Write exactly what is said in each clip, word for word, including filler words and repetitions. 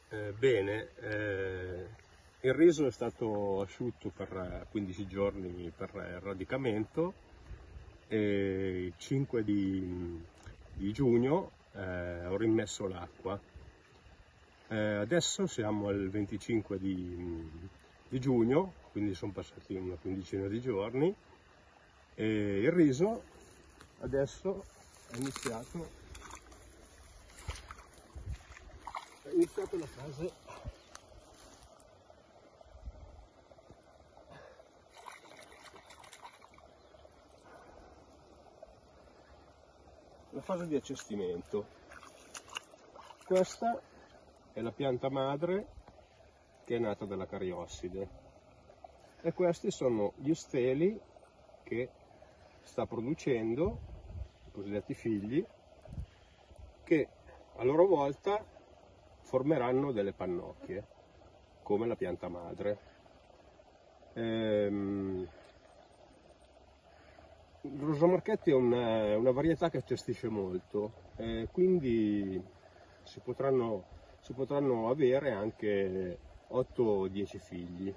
Eh, bene, eh, il riso è stato asciutto per quindici giorni per il radicamento e il cinque di, di giugno eh, ho rimesso l'acqua. Eh, adesso siamo al venticinque di, di giugno, quindi sono passati una quindicina di giorni e il riso adesso è iniziato, è iniziato la fase la fase di accestimento. Questa è la pianta madre che è nata dalla cariosside e questi sono gli steli che sta producendo, i cosiddetti figli, che a loro volta formeranno delle pannocchie come la pianta madre. Ehm, il Rosa Marchetti è una, una varietà che cestisce molto, eh, quindi si potranno, si potranno avere anche otto o dieci figli.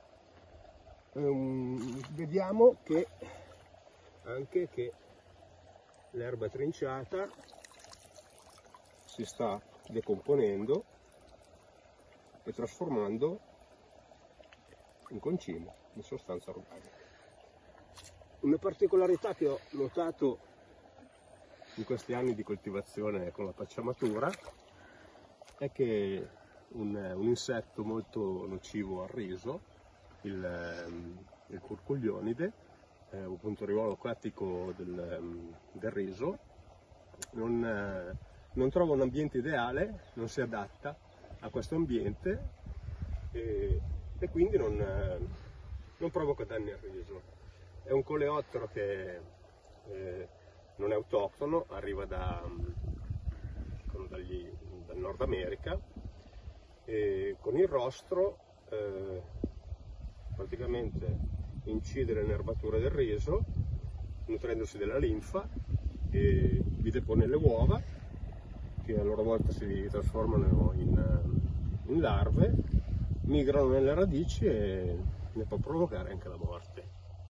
Um, vediamo che anche che l'erba trinciata si sta decomponendo e trasformando in concime, in sostanza organica. Una particolarità che ho notato in questi anni di coltivazione con la pacciamatura è che un, un insetto molto nocivo al riso, il, il curcuglionide, eh, un puntoriolo acquatico del, del riso, non, eh, non trova un ambiente ideale, non si adatta a questo ambiente e, e quindi non, eh, non provoca danni al riso. È un coleottero che eh, non è autoctono, arriva da, dagli, dal Nord America e con il rostro eh, praticamente incide le nervature del riso, nutrendosi della linfa, e vi depone le uova che a loro volta si trasformano in, in larve, migrano nelle radici e ne può provocare anche la morte.